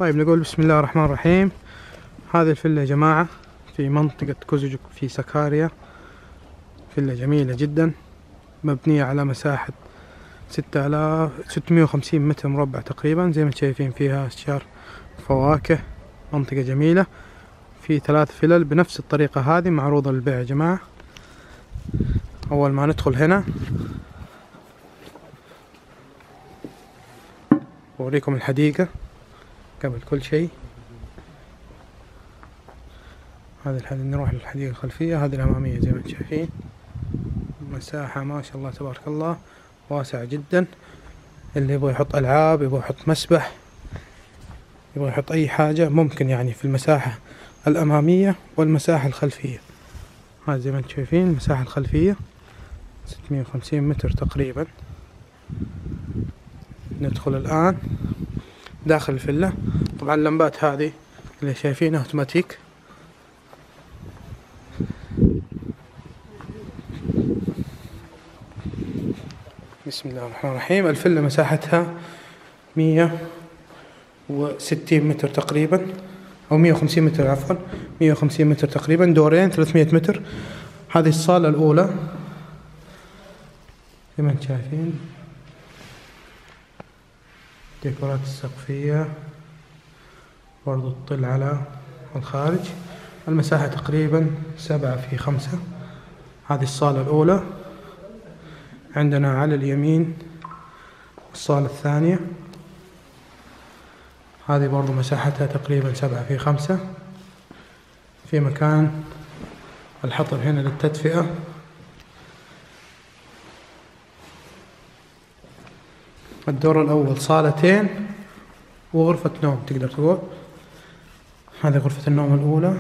طيب نقول بسم الله الرحمن الرحيم. هذه الفيلا يا جماعة في منطقة كوزوجوك في سكاريا. فيلا جميلة جدا، مبنية على مساحة 6650 متر مربع تقريبا. زي ما شايفين فيها أشجار فواكه، منطقة جميلة. في 3 فلل بنفس الطريقة هذه معروضة للبيع يا جماعة. أول ما ندخل هنا أوريكم الحديقة قبل كل شيء. هذه نروح للحديقة الخلفية، هذه الأمامية زي ما انتم شايفين. مساحة ما شاء الله تبارك الله واسعة جدا. اللي يبغى يحط ألعاب، يبغى يحط مسبح، يبغى يحط أي حاجة ممكن يعني في المساحة الأمامية والمساحة الخلفية. هذه زي ما انتم شايفين المساحة الخلفية 650 متر تقريبا. ندخل الآن داخل الفيلا. طبعا اللمبات هذه اللي شايفينها اوتوماتيك. بسم الله الرحمن الرحيم. الفيلا مساحتها 160 متر تقريبا، أو 150 متر عفوا، 150 متر تقريبا، دورين 300 متر. هذه الصالة الأولى زي ما انتم شايفين، ديكورات السقفية برضو تطل على الخارج. المساحة تقريبا 7×5. هذه الصالة الأولى. عندنا على اليمين الصالة الثانية، هذه برضو مساحتها تقريبا 7×5. في مكان الحطب هنا للتدفئة. الدور الأول صالتين وغرفة نوم تقدر تقول. هذه غرفة النوم الأولى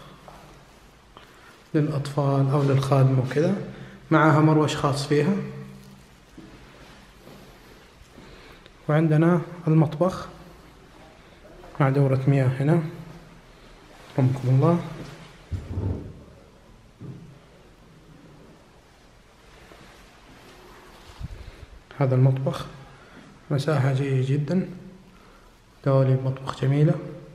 للأطفال أو للخادم وكذا، معها مروش خاص فيها. وعندنا المطبخ مع دورة مياه هنا رحمكم الله. هذا المطبخ مساحة جيدة جدا، دواليب مطبخ جميلة.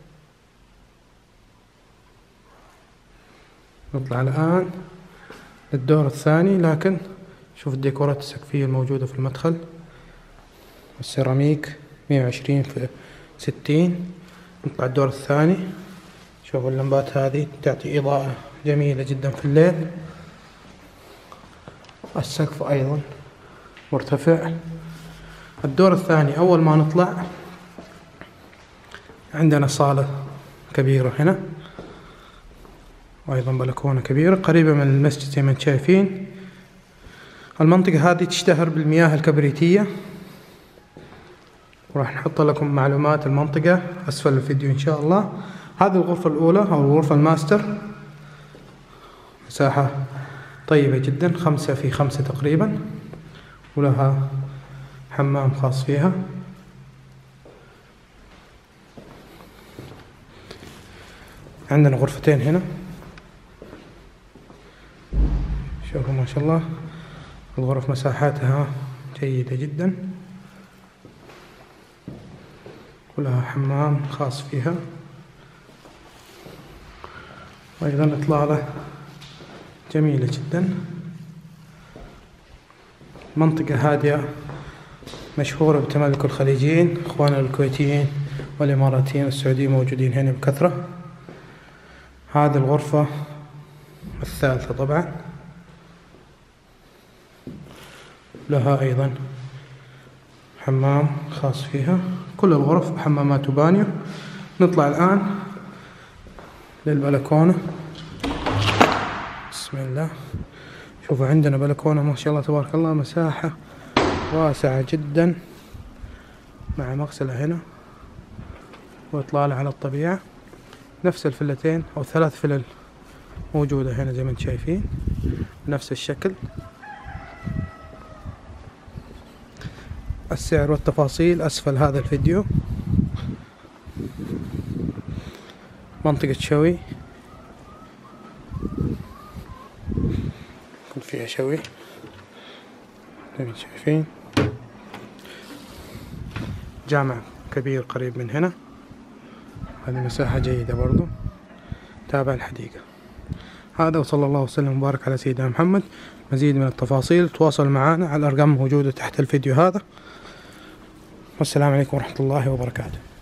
نطلع الآن للدور الثاني، لكن شوف الديكورات السقفية الموجودة في المدخل. السيراميك 120×60. نطلع الدور الثاني. شوفوا اللمبات هذه تعطي إضاءة جميلة جدا في الليل. السقف أيضا مرتفع. الدور الثاني أول ما نطلع عندنا صالة كبيرة هنا، وأيضا بلكونة كبيرة قريبة من المسجد زي ما انتم شايفين. المنطقة هذه تشتهر بالمياه الكبريتية، وراح نحط لكم معلومات المنطقة أسفل الفيديو إن شاء الله. هذه الغرفة الأولى أو الغرفة الماستر، مساحة طيبة جدا 5×5 تقريبا، ولها حمام خاص فيها. عندنا غرفتين هنا، شوفوا ما شاء الله الغرف مساحاتها جيدة جدا، ولها حمام خاص فيها، وأيضا إطلالة جميلة جدا. منطقة هادئة مشهورة بتملك الخليجيين، إخواننا الكويتيين والإماراتيين والسعوديين موجودين هنا بكثرة. هذه الغرفة الثالثة طبعا، لها أيضا حمام خاص فيها. كل الغرف حمامات وبانيو. نطلع الآن للبلكونة. بسم الله. شوفوا عندنا بلكونة ما شاء الله تبارك الله، مساحة واسعة جدا، مع مغسلة هنا وإطلالة على الطبيعة. نفس الفلتين أو 3 فلل موجودة هنا زي ما انتم شايفين بنفس الشكل. السعر والتفاصيل أسفل هذا الفيديو. منطقة شوي يكون فيها شوي زي ما شايفين. جامع كبير قريب من هنا. هذه مساحة جيدة برضو تابع الحديقة. هذا، وصلى الله وسلم وبارك على سيدنا محمد. مزيد من التفاصيل تواصل معنا على الأرقام موجودة تحت الفيديو هذا. والسلام عليكم ورحمة الله وبركاته.